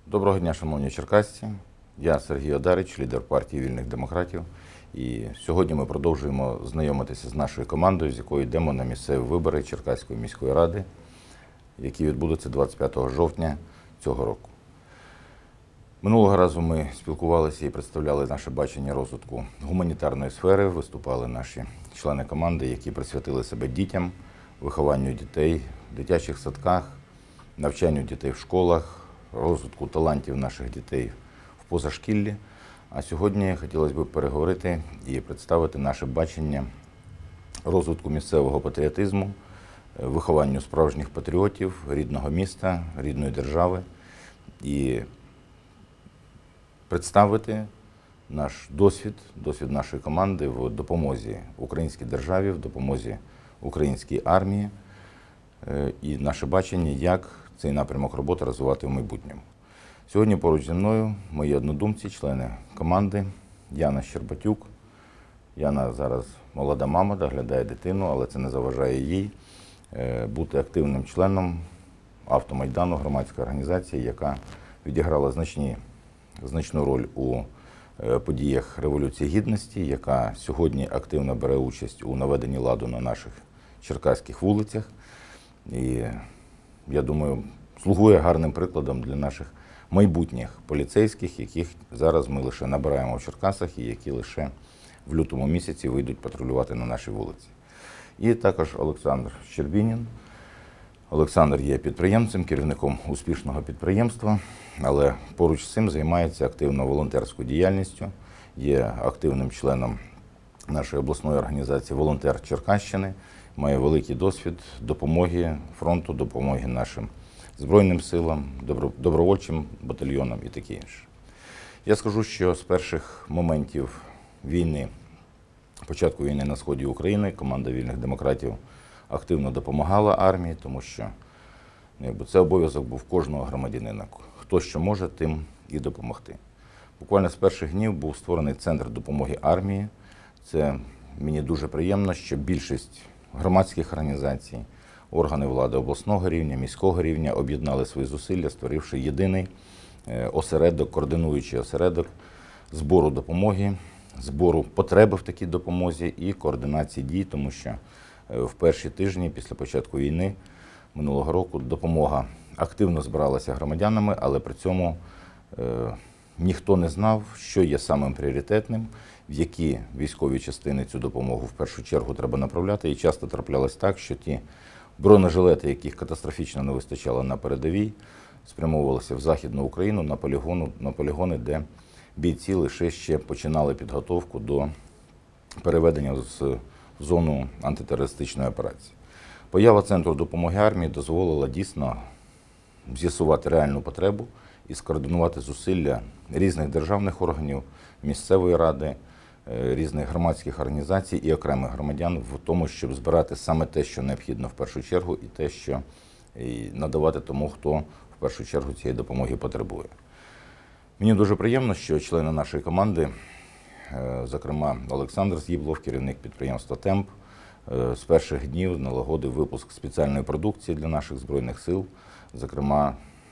Доброго дня, шановні черкасці. Я Сергій Одарич, лідер партії Вільних демократів. І сьогодні ми продовжуємо знайомитися з нашою командою, з якою йдемо на місцеві вибори Черкаської міської ради, які відбудуться 25 жовтня цього року. Минулого разу ми спілкувалися і представляли наше бачення розвитку гуманітарної сфери, виступали наші члени команди, які присвятили себе дітям, вихованню дітей в дитячих садках, навчанню дітей в школах, розвитку талантів наших дітей в позашкіллі. А сьогодні хотілося б переговорити і представити наше бачення розвитку місцевого патріотизму, вихованню справжніх патріотів рідного міста, рідної держави і представити наш досвід нашої команди в допомозі українській державі, в допомозі українській армії і наше бачення, як цей напрямок роботи розвивати в майбутньому. Сьогодні поруч зі мною мої однодумці, члени команди, Яна Щербатюк. Яна зараз молода мама, доглядає дитину, але це не заважає їй бути активним членом Автомайдану, громадської організації, яка відіграла значну роль у подіях Революції Гідності, яка сьогодні активно бере участь у наведенні ладу на наших черкаських вулицях. І, я думаю, слугує гарним прикладом для наших майбутніх поліцейських, яких зараз ми лише набираємо в Черкасах і які лише в лютому місяці вийдуть патрулювати на нашій вулиці. І також Олександр Щербінін. Олександр є підприємцем, керівником успішного підприємства, але поруч з цим займається активно волонтерською діяльністю, є активним членом нашої обласної організації «Волонтер Черкащини», має великий досвід допомоги фронту, допомоги нашим Збройним силам, добровольчим батальйонам і таке інше. Я скажу, що з перших моментів війни, початку війни на сході України, команда Вільних демократів активно допомагала армії, тому що це обов'язок був кожного громадянина. Хто що може, тим і допомогти. Буквально з перших днів був створений центр допомоги армії. Це мені дуже приємно, що більшість громадських організацій, органи влади обласного рівня, міського рівня об'єднали свої зусилля, створивши єдиний осередок, координуючий осередок збору допомоги, збору потреби в такій допомозі і координації дій, тому що в перші тижні після початку війни минулого року допомога активно збиралася громадянами, але при цьому ніхто не знав, що є самим пріоритетним, в які військові частини цю допомогу в першу чергу треба направляти. І часто траплялось так, що ті бронежилети, яких катастрофічно не вистачало на передовій, спрямовувалися в Західну Україну на полігони, де бійці лише ще починали підготовку до переведення в зону антитерористичної операції. Поява Центру допомоги армії дозволила дійсно з'ясувати реальну потребу і скоординувати зусилля різних державних органів, місцевої ради, різних громадських організацій і окремих громадян в тому, щоб збирати саме те, що необхідно в першу чергу, і те, що надавати тому, хто в першу чергу цієї допомоги потребує. Мені дуже приємно, що члени нашої команди, зокрема Олександр З'їблов, керівник підприємства «Темп», з перших днів налагодив випуск спеціальної продукції для наших Збройних сил. Зокрема,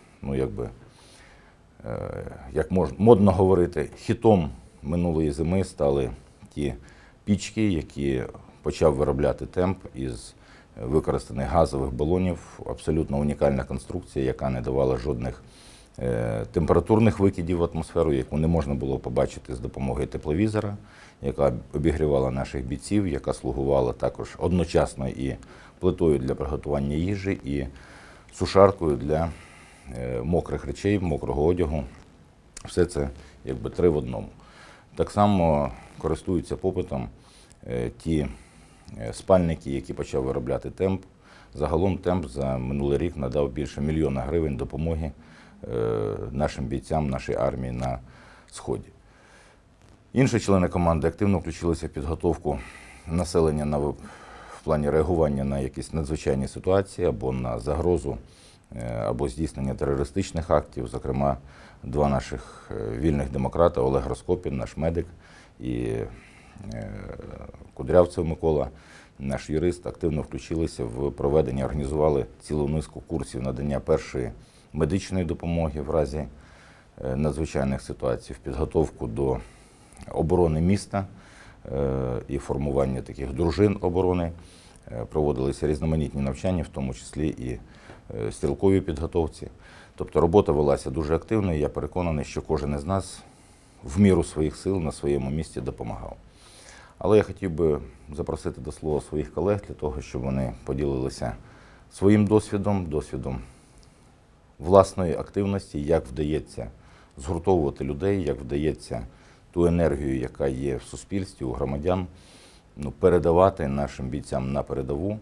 як модно говорити, хітом минулої зими стали ті пічки, які почав виробляти «Темп» із використаних газових балонів. Абсолютно унікальна конструкція, яка не давала жодних температурних викидів в атмосферу, яку не можна було побачити з допомогою тепловізора, яка обігрівала наших бійців, яка слугувала також одночасно і плитою для приготування їжі, і сушаркою для мокрих речей, мокрого одягу. Все це три в одному. Так само користуються попитом ті спальники, які почав виробляти «Темп». Загалом «Темп» за минулий рік надав більше 1 мільйона гривень допомоги нашим бійцям, нашій армії на Сході. Інші члени команди активно включилися в підготовку населення в плані реагування на якісь надзвичайні ситуації або на загрозу, або здійснення терористичних актів. Зокрема, 2 наших вільних демократа, Олег Роскопін, наш медик, і Кудрявцев Микола, наш юрист, активно включилися в проведення, організували цілу низку курсів надання першої медичної допомоги в разі надзвичайних ситуацій, в підготовку до оборони міста і формування таких дружин оборони. Проводилися різноманітні навчання, в тому числі і стрілковій підготовці. Тобто робота велася дуже активно, і я переконаний, що кожен із нас в міру своїх сил на своєму місці допомагав. Але я хотів би запросити до слова своїх колег для того, щоб вони поділилися своїм досвідом власної активності, як вдається згуртовувати людей, як вдається ту енергію, яка є в суспільстві, у громадян, передавати нашим бійцям на передову,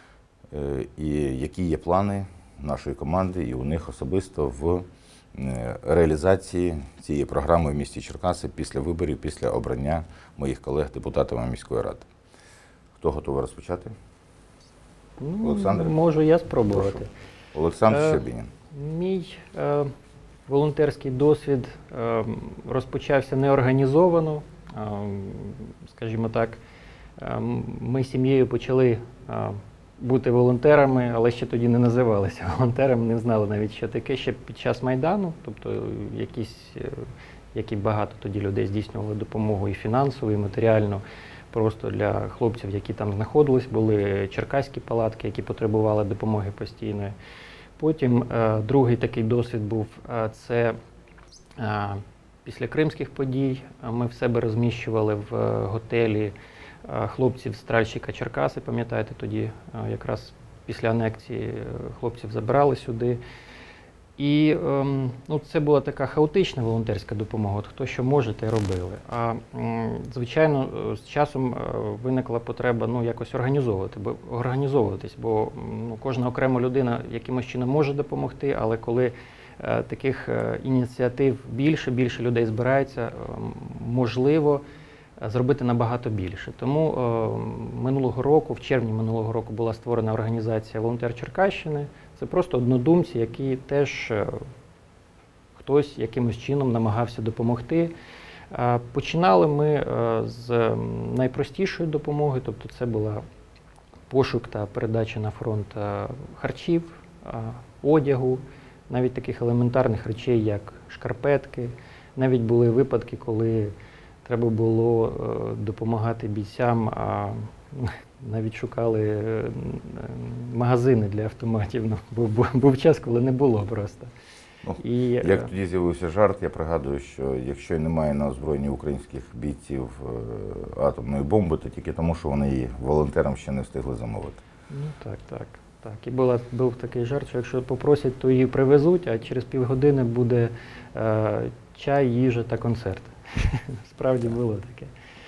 і які є плани нашої команди і у них особисто в реалізації цієї програми в місті Черкаси після виборів, після обрання моїх колег депутатами міської ради. Хто готовий розпочати? Олександр? Можу я спробувати. Прошу. Олександр Щербінін. Мій волонтерський досвід розпочався неорганізовано. Скажімо так, ми з сім'єю почали бути волонтерами, але ще тоді не називалися волонтерами, не знали навіть, що таке, ще під час Майдану, тобто які багато тоді людей здійснювали допомогу і фінансову, і матеріальну, просто для хлопців, які там знаходились, були черкаські палатки, які потребували допомоги постійної. Потім другий такий досвід був, це після кримських подій. Ми в себе розміщували в готелі хлопців з тральщика Черкаси, пам'ятаєте, тоді якраз після анексії хлопців забирали сюди. І це була така хаотична волонтерська допомога, от хто що може, те робили. А звичайно, з часом виникла потреба якось організовуватись, бо кожна окрема людина якимось чином може допомогти, але коли таких ініціатив більше людей збирається, можливо зробити набагато більше. Тому минулого року, в червні минулого року, була створена організація «Волонтер Черкащини». Це просто однодумці, які теж хтось якимось чином намагався допомогти. Починали ми з найпростішої допомоги, тобто це була пошук та передача на фронт харчів, одягу, навіть таких елементарних речей, як шкарпетки. Навіть були випадки, коли треба було допомагати бійцям, а навіть шукали магазини для автоматів. Був час, коли не було просто. Як тоді з'явився жарт, я пригадую, що якщо немає на озброєнні українських бійців атомної бомби, то тільки тому, що вони її волонтерам ще не встигли замовити. Так. І був такий жарт, що якщо попросять, то її привезуть, а через півгодини буде чай, їжа та концерт. Справді було таке.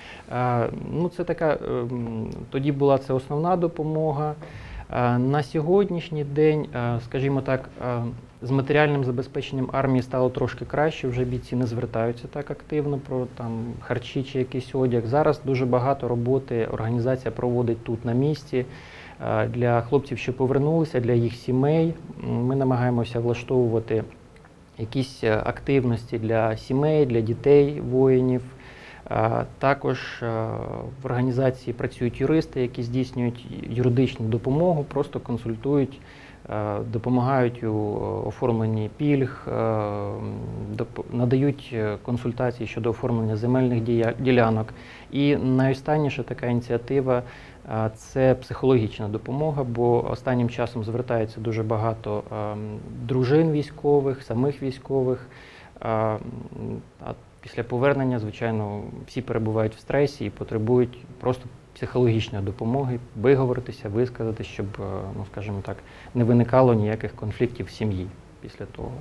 Це така, тоді була це основна допомога. На сьогоднішній день, скажімо так, з матеріальним забезпеченням армії стало трошки краще, вже бійці не звертаються так активно про харчі чи якийсь одяг. Зараз дуже багато роботи організація проводить тут на місці для хлопців, що повернулися, для їх сімей. Ми намагаємося влаштовувати якісь активності для сімей, для дітей воїнів. Також в організації працюють юристи, які здійснюють юридичну допомогу, просто консультують, допомагають у оформленні пільг, надають консультації щодо оформлення земельних ділянок. І найостанніша така ініціатива – це психологічна допомога, бо останнім часом звертається дуже багато дружин військових, самих військових. Після повернення, звичайно, всі перебувають в стресі і потребують просто психологічної допомоги, виговоритися, висказати, щоб, скажімо так, не виникало ніяких конфліктів в сім'ї після того.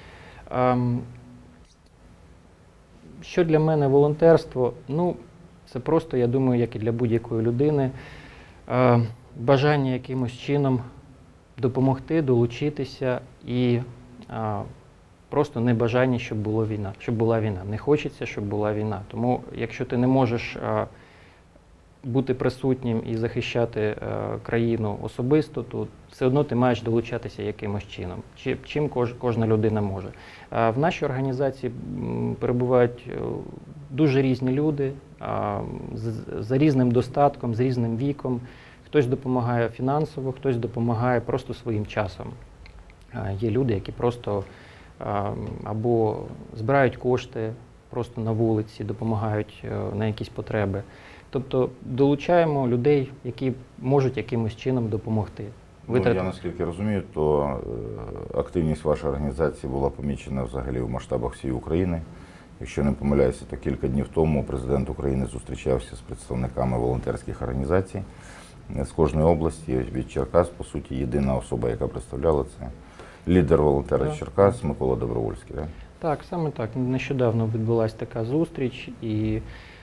Що для мене волонтерство? Це просто, я думаю, як і для будь-якої людини, бажання якимось чином допомогти, долучитися і просто небажання, щоб була війна. Не хочеться, щоб була війна. Тому, якщо ти не можеш бути присутнім і захищати країну особисто, то все одно ти маєш долучатися якимось чином. Чим кожна людина може. В нашій організації перебувають дуже різні люди, за різним достатком, з різним віком. Хтось допомагає фінансово, хтось допомагає просто своїм часом. Є люди, які просто або збирають кошти просто на вулиці, допомагають на якісь потреби. Тобто долучаємо людей, які можуть якимось чином допомогти. Я наскільки розумію, то активність вашої організації була помічена взагалі в масштабах всієї України. Якщо не помиляюся, то кілька днів тому президент України зустрічався з представниками волонтерських організацій з кожної області. Від Черкас, по суті, єдина особа, яка представляла це лідер волонтера Черкас Микола Добровольський. Так? Так, саме так. Нещодавно відбулася така зустріч, і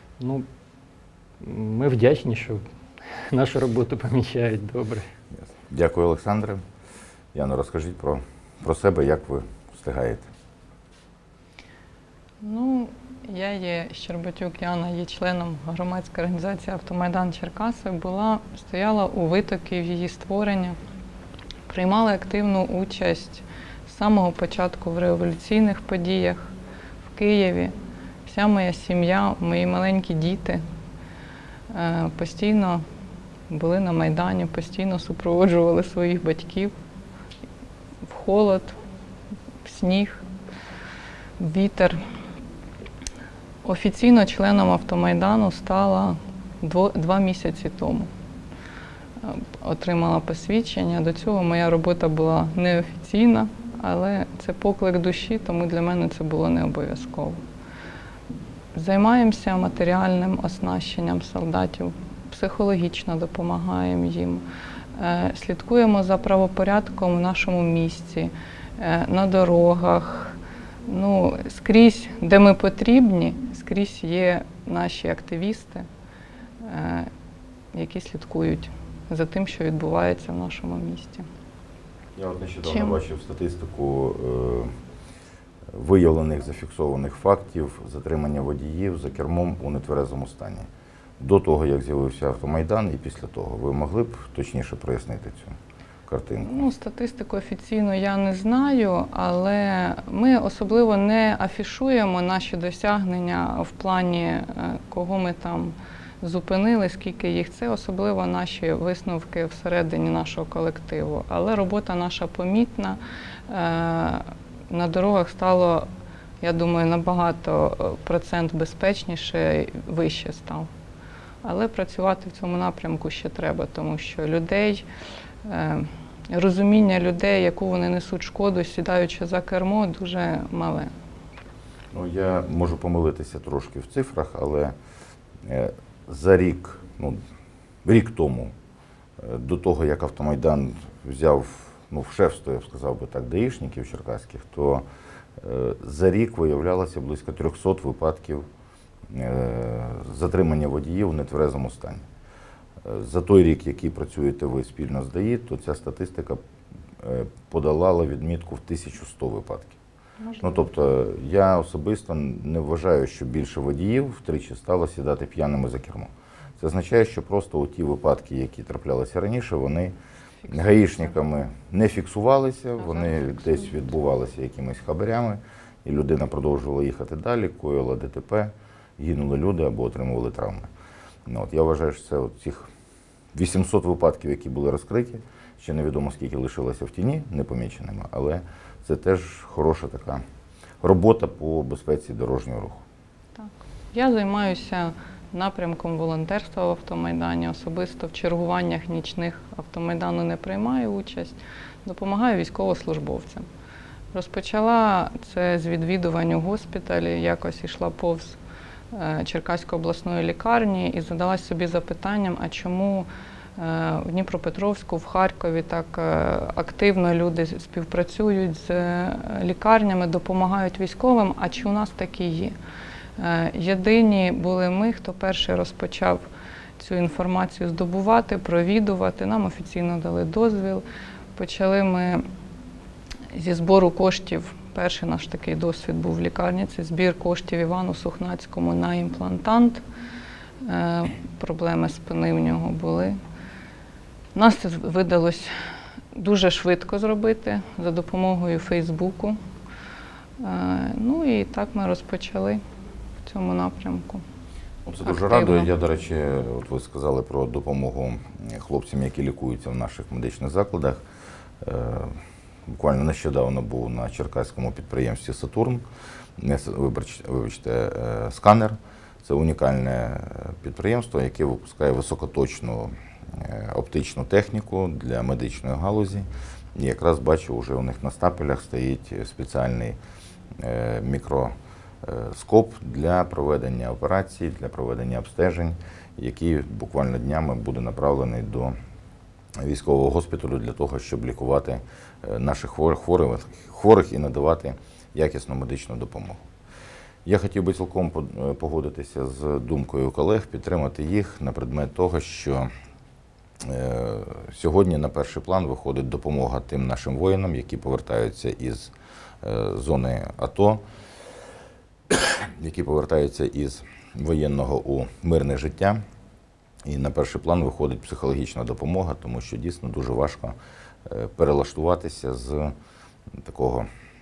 ми вдячні, що нашу роботу помічають добре. Дякую, Олександре. Яно, розкажіть про себе, як ви встигаєте. Я є Щербатюк Яна, є членом громадської організації «Автомайдан Черкаси». Стояла у витоки в її створення, приймала активну участь з самого початку в революційних подіях в Києві. Вся моя сім'я, мої маленькі діти постійно були на Майдані, постійно супроводжували своїх батьків в холод, в сніг, в вітер. Офіційно членом «Автомайдану» стала 2 місяці тому. Отримала посвідчення. До цього моя робота була неофіційна, але це поклик душі, тому для мене це було не обов'язково. Займаємося матеріальним оснащенням солдатів, психологічно допомагаємо їм, слідкуємо за правопорядком в нашому місті, на дорогах. Скрізь, де ми потрібні, скрізь є наші активісти, які слідкують за тим, що відбувається в нашому місті. Я нещодавно бачив статистику виявлених, зафіксованих фактів затримання водіїв за кермом у нетверезому стані. До того, як з'явився «Автомайдан» і після того. Ви могли б точніше прояснити цю картинку? Статистику офіційно я не знаю, але ми особливо не афішуємо наші досягнення в плані, кого ми там зупинили, скільки їх. Це особливо наші висновки всередині нашого колективу. Але робота наша помітна. На дорогах стало, я думаю, набагато процент безпечніше, вище став. Але працювати в цьому напрямку ще треба, тому що розуміння людей, яку вони несуть шкоду, сідаючи за кермо, дуже мале. Я можу помилитися трошки в цифрах, але за рік тому, до того, як «Автомайдан» взяв в шефство, я б сказав би так, даїшників черкаських, то за рік виявлялося близько 300 випадків затримання водіїв у нетверезому стані. За той рік, який працюєте ви спільно з ДАІ, то ця статистика подолала відмітку в 1100 випадків. Тобто я особисто не вважаю, що більше водіїв втричі стало сідати п'яними за кермо. Це означає, що просто ті випадки, які траплялися раніше, вони гаїшниками не фіксувалися, вони десь відбувалися якимись хабарями, і людина продовжувала їхати далі, коїла ДТП, гинули люди або отримували травми. Я вважаю, що це цих 800 випадків, які були розкриті, ще невідомо скільки лишилося в тіні непоміченими, але це теж хороша така робота по безпеці дорожнього руху. Так. Я займаюся напрямком волонтерства в «Автомайдані», особисто в чергуваннях нічних «Автомайдану» не приймаю участь, допомагаю військовослужбовцям. Розпочала це з відвідувань у госпіталі, якось йшла повз Черкаської обласної лікарні і задалась собі запитанням, а чому в Дніпропетровську, в Харкові так активно люди співпрацюють з лікарнями, допомагають військовим, а чи у нас такі є? Єдині були ми, хто перший розпочав цю інформацію здобувати, провідувати. Нам офіційно дали дозвіл. Почали ми зі збору коштів. Перший наш такий досвід був в лікарні. Це збір коштів Івану Сухнацькому на імплантант. Проблеми спини в нього були. Нас це видалось дуже швидко зробити за допомогою Фейсбуку. І так ми розпочали в цьому напрямку. Це дуже радує. Я, до речі, ви сказали про допомогу хлопцям, які лікуються в наших медичних закладах. буквально нещодавно був на черкаському підприємстві «Сатурн», вибачте, «Сканер». Це унікальне підприємство, яке випускає високоточну оптичну техніку для медичної галузі. І якраз бачу, вже у них на стапелях стоїть спеціальний мікроскоп для проведення операцій, для проведення обстежень, який буквально днями буде направлений до військового госпіталю для того, щоб лікувати наших хворих і надавати якісну медичну допомогу. Я хотів би цілком погодитися з думкою колег, підтримати їх на предмет того, що сьогодні на перший план виходить допомога тим нашим воїнам, які повертаються із зони АТО, які повертаються із воєнного у мирне життя. І на перший план виходить психологічна допомога, тому що дійсно дуже важко перелаштуватися з такого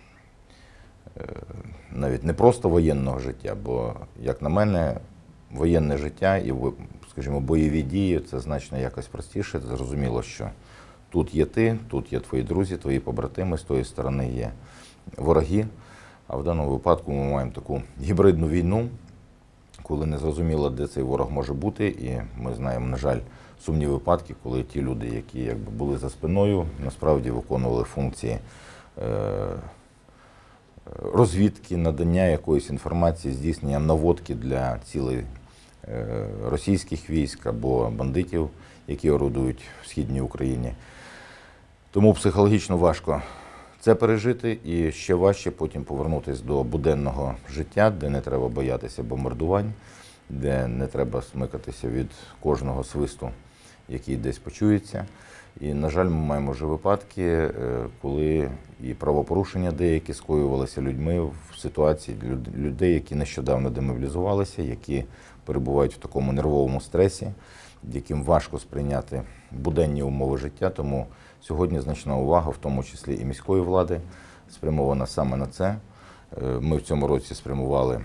навіть не просто воєнного життя, бо, як на мене, воєнне життя і, скажімо, бойові дії – це значно якось простіше. Зрозуміло, що тут є ти, тут є твої друзі, твої побратими, з тої сторони є вороги. А в даному випадку ми маємо таку гібридну війну, коли не зрозуміло, де цей ворог може бути. І ми знаємо, на жаль, сумні випадки, коли ті люди, які якби були за спиною, насправді виконували функції розвідки, надання якоїсь інформації, здійснення наводки для цілей російських військ або бандитів, які орудують в Східній Україні. Тому психологічно важко це пережити і ще важче потім повернутися до буденного життя, де не треба боятися бомбардувань, де не треба смикатися від кожного свисту, який десь почується. І, на жаль, ми маємо вже випадки, коли і правопорушення деякі скоювалися людьми в ситуації людей, які нещодавно демобілізувалися, які перебувають в такому нервовому стресі, яким важко сприйняти буденні умови життя. Тому сьогодні значна увага, в тому числі і міської влади, спрямована саме на це. Ми в цьому році спрямували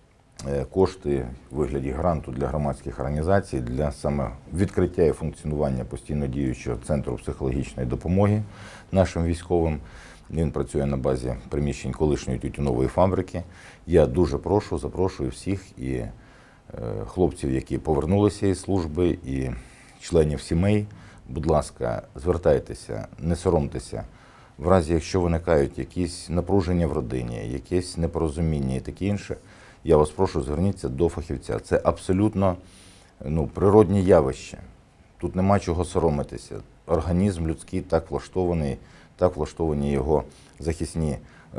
кошти у вигляді гранту для громадських організацій для саме відкриття і функціонування постійно діючого центру психологічної допомоги нашим військовим. Він працює на базі приміщень колишньої тютюнової фабрики. Я дуже запрошую всіх і хлопців, які повернулися із служби, і членів сімей. Будь ласка, звертайтеся, не соромтеся. В разі, якщо виникають якісь напруження в родині, якесь непорозуміння і таке інше, я вас прошу, зверніться до фахівця. Це абсолютно природні явище. Тут нема чого соромитися. Організм людський так влаштовані його захисні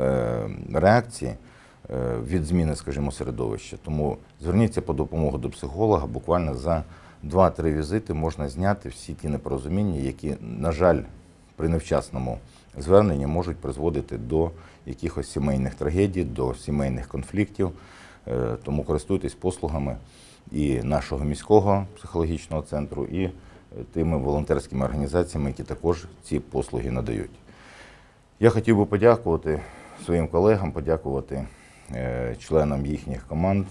реакції від зміни, скажімо, середовища. Тому зверніться по допомогу до психолога. Буквально за 2-3 візити можна зняти всі ті непорозуміння, які, на жаль, при невчасному зверненні можуть призводити до якихось сімейних трагедій, до сімейних конфліктів. Тому користуйтесь послугами і нашого міського психологічного центру, і тими волонтерськими організаціями, які також ці послуги надають. Я хотів би подякувати своїм колегам, подякувати членам їхніх команд,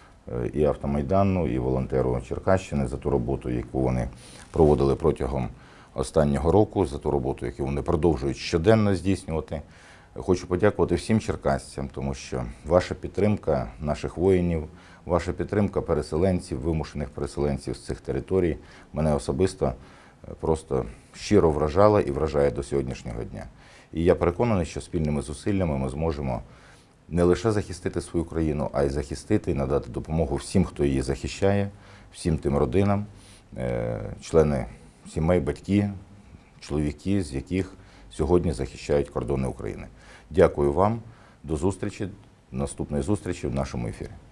і Автомайдану, і волонтеру Черкащини за ту роботу, яку вони проводили протягом останнього року, за ту роботу, яку вони продовжують щоденно здійснювати. Хочу подякувати всім черкасцям, тому що ваша підтримка наших воїнів, ваша підтримка переселенців, вимушених переселенців з цих територій мене особисто просто щиро вражала і вражає до сьогоднішнього дня. І я переконаний, що спільними зусиллями ми зможемо не лише захистити свою країну, а й захистити і надати допомогу всім, хто її захищає, всім тим родинам, члени сімей, батьки, чоловіки, з яких сьогодні захищають кордони України. Дякую вам. До зустрічі, наступної зустрічі в нашому ефірі.